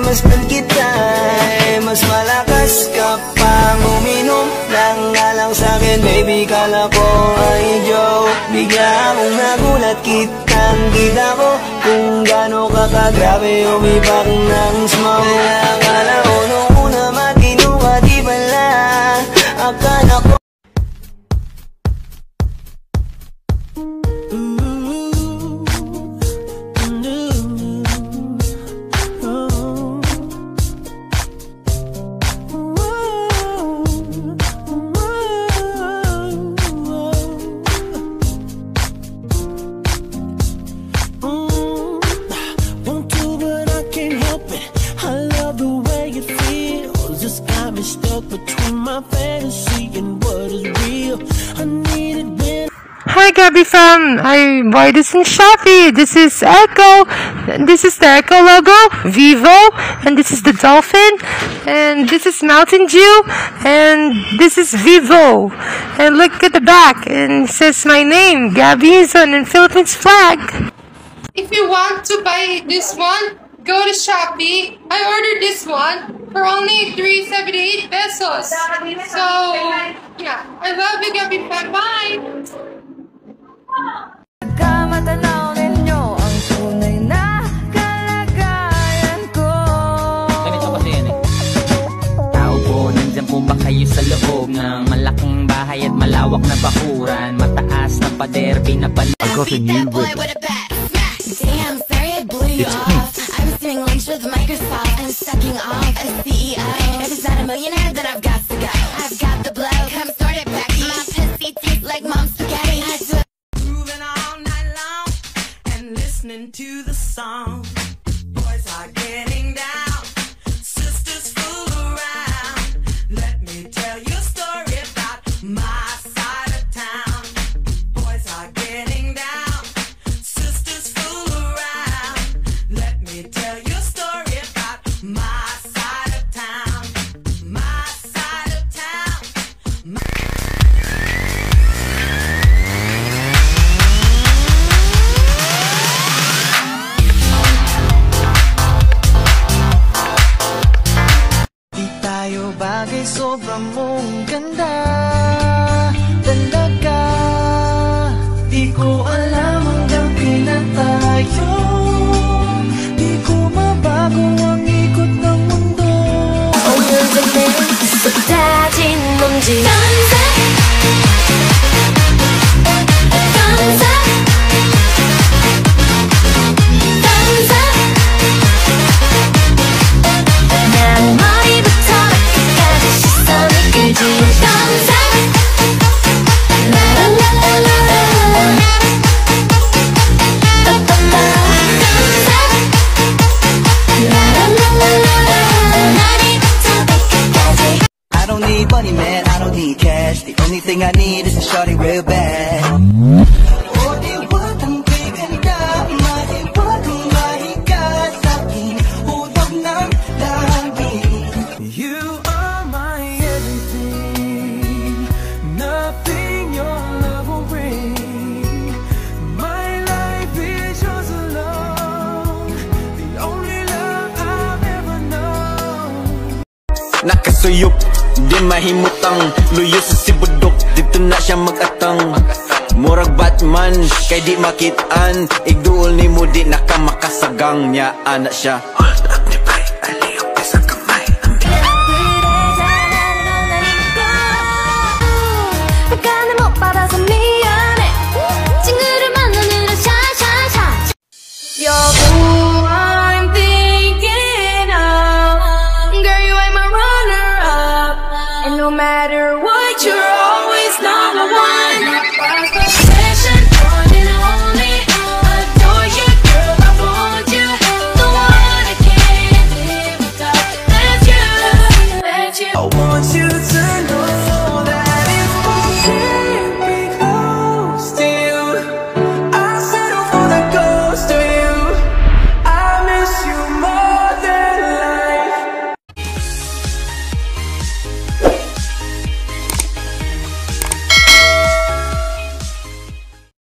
masdan kita, mas malakas ka pang uminom. Nangalang sa'kin baby, kala ko ay joke. Bigla akong nagulat, kitang kita ko kung gaano ka kagrabe umipak ng smoke. Akala ko nung una matino ka, di pala. Akala ko Hi Gabby fam, I buy this in Shopee. This is Echo, this is the Echo logo, Vivo, and this is the Dolphin, and this is Mountain Dew, and this is Vivo. And look at the back, and it says my name, Gabby, is on the Philippines flag. If you want to buy this one, go to Shopee. I ordered this one for only 378 pesos. So, yeah, I love you, Gabby fam. Bye! Kamatanaw ninyo ang tunay na kalagayan ko. Ganito kasi yan eh. Tao po, nandyan po ba kayo sa loob ng malaking bahay at malawak na bakuran? Mataas na pader, pinapal... I got a new whip. Damn, sorry I blew you off. I was doing links with Microsoft and sucking off as CEO. If it's not a millionaire, then I've got to go. I've got the blow, come start it back. My pussy tastes like mom's spaghetti. Listening to the song, boys are getting down, sisters fool around. Let me tell you a story about my side of town. Boys are getting down, sisters fool around. Let me tell you a story about my side of town. My side of town. bagay sobrang mong ganda talaga. Di ko alam hanggang kailan tayo, di ko mabago ang ikot ng mundo. 오늘도 내 쏟아진 먼지 money, man, I don't need cash. The only thing I need is a shorty real bad. You are my everything, nothing your love will bring. My life is yours alone, the only love I've ever known. Nakasuyop, di mahimutang luyo sa sibudok, dito na siya mag-atang. Murag Batman, kay di makitaan, igduol ni mo di nakamakasagang niya, anak siya. Hold up ni bay, aliyok sa kamay. 약간은 못 받아서 미안해 친구를 만나느라 샤샤샤